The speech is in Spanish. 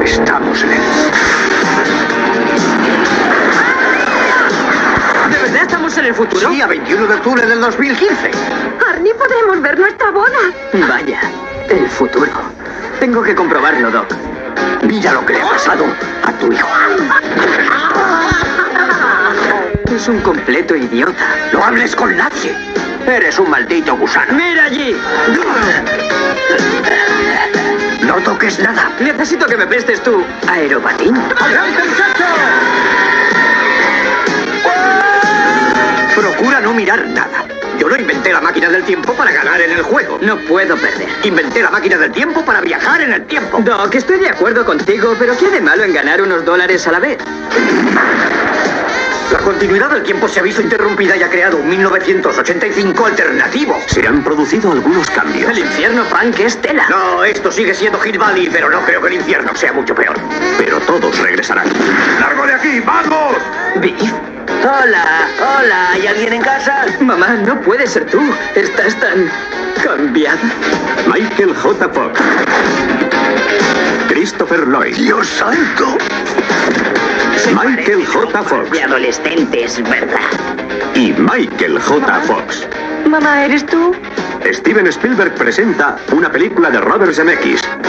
Estamos en él. ¿De verdad estamos en el futuro? Sí, a 21 de octubre del 2015. Arnie, podremos ver nuestra boda. Vaya, el futuro. Tengo que comprobarlo, Doc. Mira lo que le ha pasado a tu hijo. Es un completo idiota. No hables con nadie. Eres un maldito gusano. ¡Mira allí! No toques nada. Necesito que me prestes tu aeropatín. ¡Adelante, muchacho! Procura no mirar nada. Yo no inventé la máquina del tiempo para ganar en el juego. No puedo perder. Inventé la máquina del tiempo para viajar en el tiempo. Doc, estoy de acuerdo contigo, pero ¿qué hay de malo en ganar unos dólares a la vez? La continuidad del tiempo se ha visto interrumpida y ha creado un 1985 alternativo. Se han producido algunos cambios. El infierno punk es tela. No, esto sigue siendo Hill Valley, pero no creo que el infierno sea mucho peor. Pero todos regresarán. ¡Largo de aquí! ¡Vamos! Biff. Hola, hola, ¿hay alguien en casa? Mamá, no puede ser tú. Estás tan cambiada. Michael J. Fox. Christopher Lloyd. ¡Dios santo! Michael J. Fox. De adolescentes, ¿verdad? Y Michael J. Fox. Mamá, ¿eres tú? Steven Spielberg presenta una película de Robert Zemeckis,